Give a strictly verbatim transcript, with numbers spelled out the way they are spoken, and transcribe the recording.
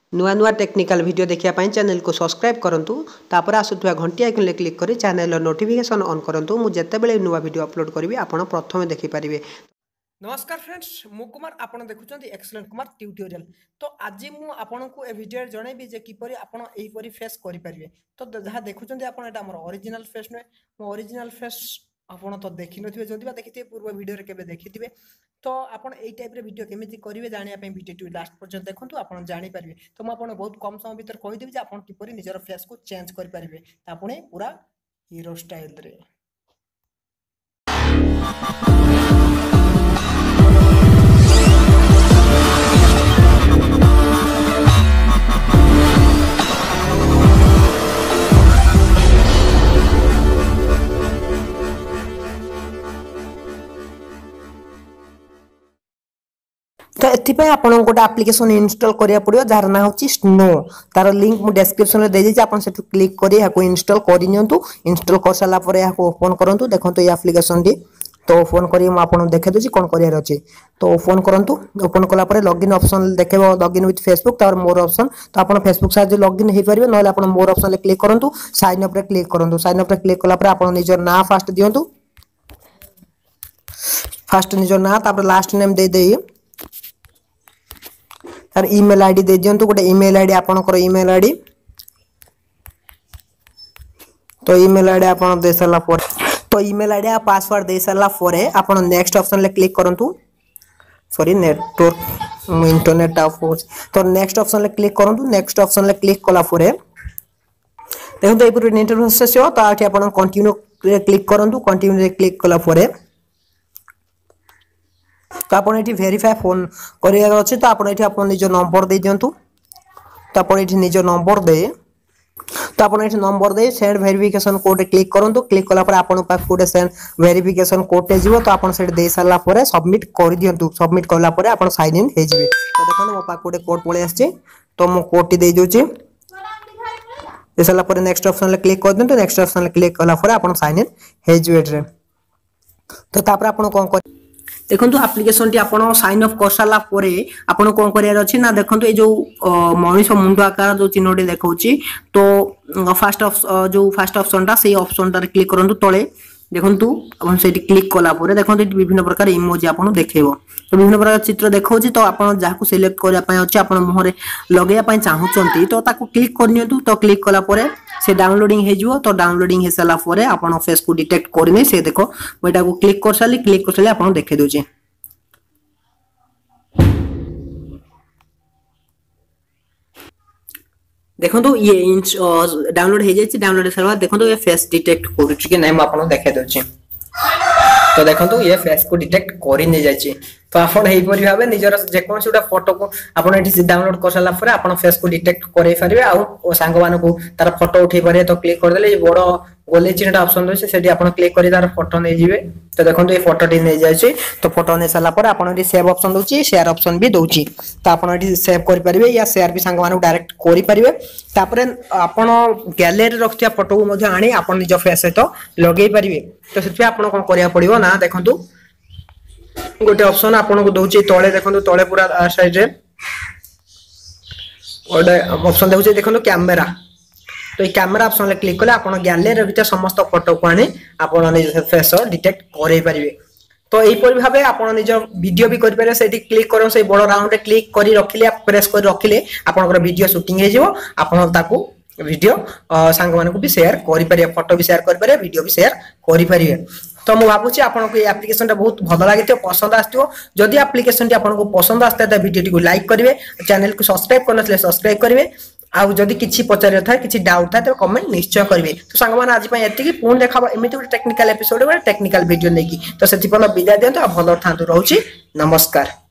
नुआ नुआ technical video देखिया पाई चैनल को सब्सक्राइब करंतु तापर आसुवा घंटी आइकन ले क्लिक करी चैनल नोटिफिकेशन ऑन करंतु मु जेतेबेले नुआ वीडियो अपलोड करी आपण प्रथम देखि पारिबे। नमस्कार फ्रेंड्स मु कुमार आपण देखुचंती एक्सीलेंट कुमार ट्यूटोरियल। तो आज मु आपण को ए वीडियो जणैबी जे किपरि आपण एही परि फेस करि परिबे। तो जहा देखुचंती आपण एटा हमर ओरिजिनल फेस नै मो ओरिजिनल फेस आपण तो देखि नथिबे जदि बा देखिते पूर्व वीडियो रे केबे देखिथिबे। तो आपण एई टाइप रे वीडियो केमिति करिवे जानिया पई वीडियो लास्ट पर्यंत देखंतु आपण जानि परिबे। तो मु आपण बहुत कम समय भीतर कहि देबी जे आपण किपरि निजर फेस को चेंज करि परिबे आपण पूरा हीरो स्टाइल रे। तो एथिपे आपण गोटे एप्लिकेशन इंस्टॉल करिया पड़ियो जार ना होची स्नो। तार लिंक मु डिस्क्रिप्शन रे दे देछि आपण सेटु क्लिक करी याको इंस्टॉल करि नियंतु। इंस्टॉल कर साला परे याको ओपन करंतु। देखंतु ये एप्लिकेशन डी तो ओपन करी मु आपण देखे दोछि कोन करिया अछि। तो ओपन करंतु। ओपन कला परे लॉगिन ऑप्शन देखेबो लॉगिन विथ फेसबुक तार मोर ऑप्शन। तो आपण फेसबुक साइज लॉगिन हे परिबे नले आपण मोर ऑप्शन ले क्लिक करंतु। साइन अप रे क्लिक करंतु। साइन अप रे क्लिक कला परे आपण निजर नाम फर्स्ट दियंतु। फर्स्ट निजर नाम तापर लास्ट नेम दे देई तार ईमेल आईडी दे दियंतु। गोटे ईमेल आईडी आपनकर ईमेल आईडी तो ईमेल आईडी आपन दे सला पर तो ईमेल आईडी आ पासवर्ड दे सला परे आपन नेक्स्ट ऑप्शन ले क्लिक करंतु। सॉरी नेटवर्क इंटरनेट ऑफ तो नेक्स्ट ऑप्शन ले क्लिक करंतु। नेक्स्ट ऑप्शन ले क्लिक कला परे देखंतु ए पूरा नेटवर्क प्रोसेस हो तो आठी आपन कंटिन्यू क्लिक करंतु। कंटिन्यू रे क्लिक कला परे तो आपण एठी वेरीफाई फोन करिया अछि। तो आपण एठी आपण निजो नंबर दे दियंतु। तो आपण एठी निजो नंबर दे तो आपण एठी नंबर दे सेंड वेरिफिकेशन कोड क्लिक करंतु। क्लिक कला पर आपण passcode send verification code ते जिवो। तो आपण सेट दे साला परे सबमिट कर दियंतु। सबमिट कला परे आपण साइन इन हे जिवे। तो देखन मो पास कोड कोड पळे आछे तो मो कोड टी दे दोछि। दे साला परे नेक्स्ट ऑप्शन ले क्लिक कर दियंतु। नेक्स्ट ऑप्शन ले क्लिक कला परे आपण साइन इन हे जिवे रे। तो तापर आपण कोन कर देखंतु एप्लिकेशन टी आपण साइन अप कर साला परे आपण कोन करिया अछि ना। देखंतु ए जो मनुष्य मुंड आकार जो चिन्हटी देखौछि तो फर्स्ट ऑफ जो फर्स्ट ऑप्शन ता सेही ऑप्शन ता क्लिक करंतु। तळे देखंतु आपण सेठी क्लिक कला परे देखंतु विभिन्न प्रकार इमोजी आपण देखैबो। तो विभिन्न प्रकार चित्र देखौछि तो आपण जाहा को सिलेक्ट करिया पय अछि आपण मुहरे लगेया पय चाहउचंती तो ताको क्लिक करनियंतु। तो क्लिक कला परे से डाउनलोडिंग हे जिवो। तो डाउनलोडिंग हे सला परे आपण फेस को डिटेक्ट करने से देखो एटा को क्लिक कर साली क्लिक कर साली आपण देखे दोछि। देखंतु ये डाउनलोड हे जायछि। डाउनलोड सरवा देखंतु ये फेस डिटेक्ट करूछि कि नै म आपण देखे दोछि। तो देखंतु ये फेस को डिटेक्ट करि नै जायछि। तो आपण हेइ परि भाबे निजर जे कोन सुटा फोटो को आपण एठी डाउनलोड कर साला परे आपण फेस को डिटेक्ट करै परिबे आ ओ सांग माने को तार फोटो उठै परिबे। तो क्लिक कर देले बडो गोले चिन्हटा ऑप्शन दोछि सेठी आपण क्लिक करि तार फोटो नै जिवे। तो देखंतु ये फोटो टी नै जायछि। तो फोटो नै साला परे आपण एठी सेव ऑप्शन दोछि शेयर ऑप्शन भी दोछि। तो आपण एठी सेव करि परिबे या शेयर भी सांग माने डायरेक्ट करि परिबे। तापरे आपण गैलरी रखथिया फोटो को मध्ये आनी आपण निज फेस सहित लगेई परिबे। तो सेठी आपण कोन करिया पड़िबो ना देखंतु गोटे ऑप्शन आपन को दोछि तळे देखंतु तळे पूरा साइड रे ओडे ऑप्शन दोछि देखंतु कैमरा। तो ये कैमरा ऑप्शन ले क्लिक करले आपन गैलरी रे भीतर समस्त फोटो को आनी आपन निज फेस डिटेक्ट करै परिबे। तो एही परि भाबे आपन निज वीडियो भी करि परिबे। सेठी क्लिक करो से बडो राउंड रे क्लिक करी रखिले प्रेस करी रखिले आपनकर वीडियो शूटिंग हे जिवो। आपन ताकू वीडियो सांग माने को भी शेयर करि परिबे। फोटो भी शेयर करि परिबे वीडियो भी शेयर करि परिबे। तो मु भाबुची आपन को ये एप्लिकेशन टा बहुत भलो लागितो पसंद आस्तियो। जदि एप्लिकेशन टी आपन को पसंद आस्ते त वीडियो टी को लाइक करिवे चैनल को सब्सक्राइब करनसले सब्सक्राइब करिवे। आ जदि किछि पचारे था किछि डाउट था तो कमेंट निश्चय करिवे। तो संग मान आज पय एति की पुन देखाबो एमिति टेक्निकल एपिसोड टेक्निकल वीडियो लेकी। तो सेति पन बिदा दियंतो आ भलो थांतु रहउची। नमस्कार।